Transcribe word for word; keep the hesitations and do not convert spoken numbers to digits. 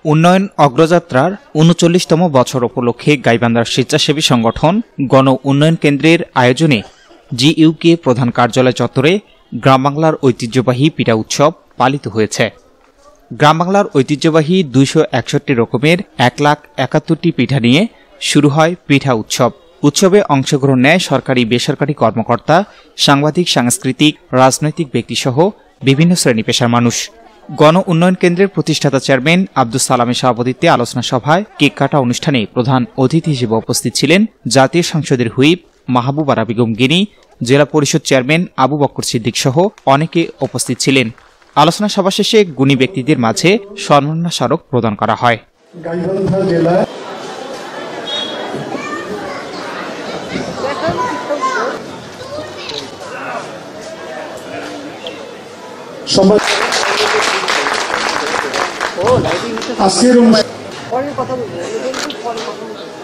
উন্নয়ন অগ্রযাত্রার উনচল্লিশতম বছর উপলক্ষে গাইবান্ধার স্বেচ্ছাসেবী সংগঠন গণ উন্নয়ন কেন্দ্রের আয়োজনে জিইউকে প্রধান কার্যালয় চত্বরে গ্রাম বাংলার ঐতিহ্যবাহী পিঠা উৎসব পালিত হয়েছে। গ্রাম বাংলার ঐতিহ্যবাহী দুইশো একষট্টি রকমের এক লাখ একাত্তরটি পিঠা নিয়ে শুরু হয় পিঠা উৎসব। উৎসবে অংশগ্রহণ নেয় সরকারি বেসরকারি কর্মকর্তা, সাংবাদিক, সাংস্কৃতিক, রাজনৈতিক ব্যক্তিসহ বিভিন্ন শ্রেণী পেশার মানুষ। গণ উন্নয়ন কেন্দ্রের প্রতিষ্ঠাতা চেয়ারম্যান আব্দুস সালামের সভাপতিত্বে আলোচনা সভায় কেক কাটা অনুষ্ঠানে প্রধান অতিথি হিসেবে উপস্থিত ছিলেন জাতীয় সংসদের হুইপ মাহবুবা বেগম গিনি, জেলা পরিষদ চেয়ারম্যান আবু বকর সিদ্দিক সহ অনেকে উপস্থিত ছিলেন। আলোচনা সভা শেষে গুণী ব্যক্তিদের মাঝে সম্মাননা স্মারক প্রদান করা হয়। গাইবান্ধা জেলা আজকের